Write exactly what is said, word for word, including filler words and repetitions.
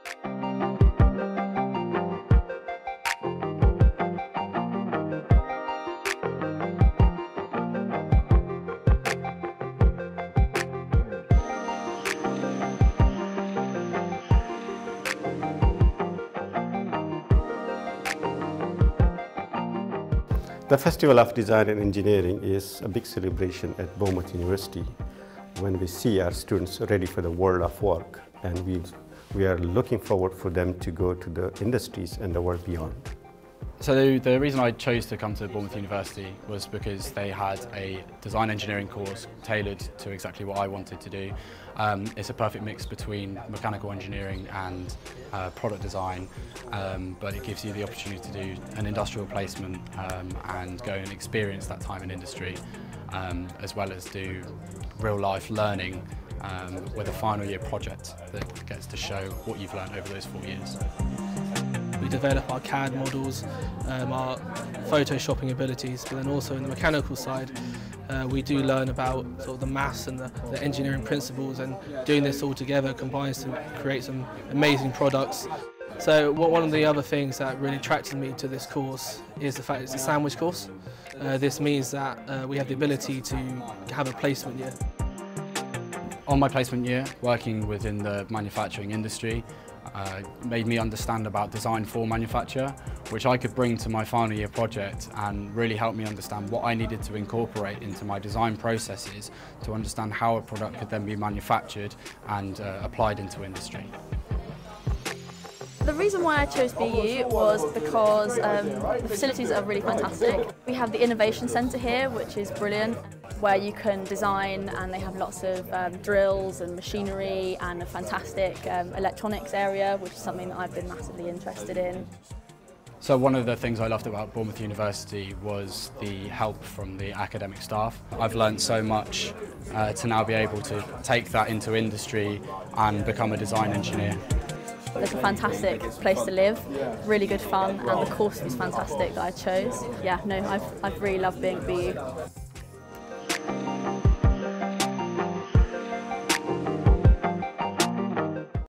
The Festival of Design and Engineering is a big celebration at Bournemouth University when we see our students ready for the world of work, and we, we are looking forward for them to go to the industries and the world beyond. So the, the reason I chose to come to Bournemouth University was because they had a design engineering course tailored to exactly what I wanted to do. Um, it's a perfect mix between mechanical engineering and uh, product design, um, but it gives you the opportunity to do an industrial placement um, and go and experience that time in industry, um, as well as do real life learning um, with a final year project that gets to show what you've learned over those four years. We develop our C A D models, um, our photoshopping abilities, but then also in the mechanical side, uh, we do learn about sort of the maths and the, the engineering principles, and doing this all together combines to create some amazing products. So what, one of the other things that really attracted me to this course is the fact it's a sandwich course. Uh, this means that uh, we have the ability to have a placement year. On my placement year, working within the manufacturing industry, Uh, made me understand about design for manufacture, which I could bring to my final year project and really help me understand what I needed to incorporate into my design processes to understand how a product could then be manufactured and uh, applied into industry. The reason why I chose B U was because um, the facilities are really fantastic. We have the Innovation Centre here, which is brilliant, where you can design, and they have lots of um, drills and machinery and a fantastic um, electronics area, which is something that I've been massively interested in. So one of the things I loved about Bournemouth University was the help from the academic staff. I've learned so much uh, to now be able to take that into industry and become a design engineer. It's a fantastic place to live, really good fun, and the course was fantastic that I chose. Yeah, no, I've, I've really loved being at B U.